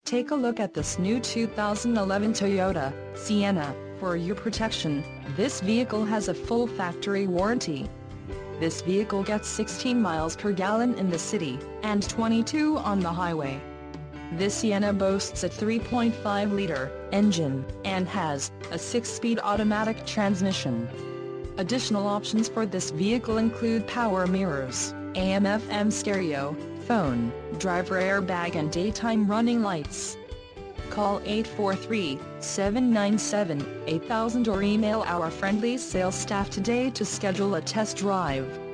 Take a look at this new 2011 Toyota Sienna. For your protection, this vehicle has a full factory warranty. This vehicle gets 16 miles per gallon in the city, and 22 on the highway. This Sienna boasts a 3.5-liter engine, and has a 6-speed automatic transmission. Additional options for this vehicle include power mirrors, AM/FM stereo, phone, driver airbag and daytime running lights. Call 843-797-8000 or email our friendly sales staff today to schedule a test drive.